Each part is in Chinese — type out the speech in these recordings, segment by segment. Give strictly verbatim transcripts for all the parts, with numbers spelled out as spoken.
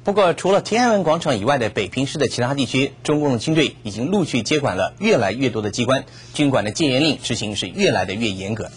不过，除了天安门广场以外的北平市的其他地区，中共的军队已经陆续接管了越来越多的机关，军管的戒严令执行是越来的越严格。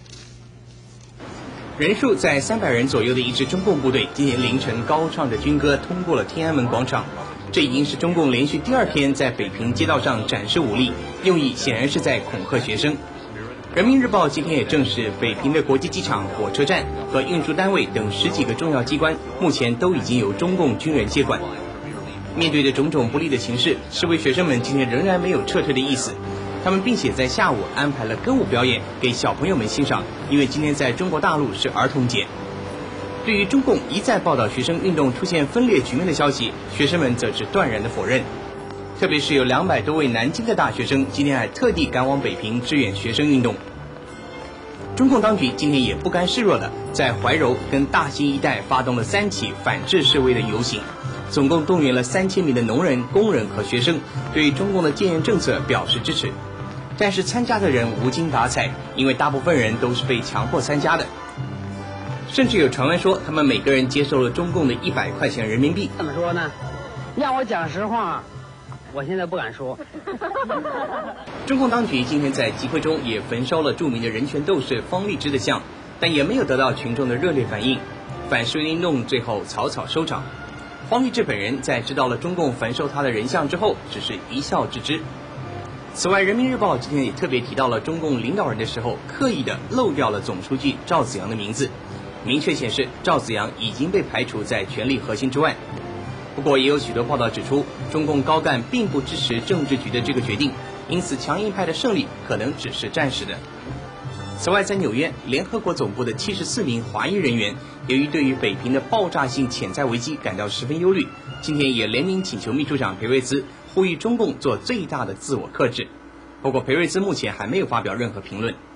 人数在三百人左右的一支中共部队，今天凌晨高唱着军歌通过了天安门广场。这已经是中共连续第二天在北平街道上展示武力，用意显然是在恐吓学生。人民日报今天也证实，北平的国际机场、火车站和运输单位等十几个重要机关，目前都已经由中共军人接管。面对着种种不利的形势，示威学生们今天仍然没有撤退的意思。他们并且在下午安排了歌舞表演给小朋友们欣赏，因为今天在中国大陆是儿童节。对于中共一再报道学生运动出现分裂局面的消息，学生们则是断然的否认。特别是有两百多位南京的大学生今天还特地赶往北平支援学生运动。中共当局今天也不甘示弱的在怀柔跟大兴一带发动了三起反制示威的游行，总共动员了三千名的农人、工人和学生，对中共的戒严政策表示支持。但是参加的人无精打采，因为大部分人都是被强迫参加的。甚至有传闻说，他们每个人接受了中共的一百块钱人民币。 怎么说呢？让我讲实话，我现在不敢说。 中共当局今天在集会中也焚烧了著名的人权斗士方励之的像，但也没有得到群众的热烈反应。反示威运动最后草草收场。方励之本人在知道了中共焚烧他的人像之后，只是一笑置之。此外，人民日报今天也特别提到了中共领导人的时候，刻意的漏掉了总书记赵紫阳的名字，明确显示赵紫阳已经被排除在权力核心之外。不过也有许多报道指出，中共高干并不支持政治局的这个决定，因此强硬派的胜利可能只是暂时的。此外，在纽约，联合国总部的七十四名华裔人员，由于对于北平的爆炸性潜在危机感到十分忧虑，今天也联名请求秘书长裴瑞兹呼吁中共做最大的自我克制。不过裴瑞兹目前还没有发表任何评论。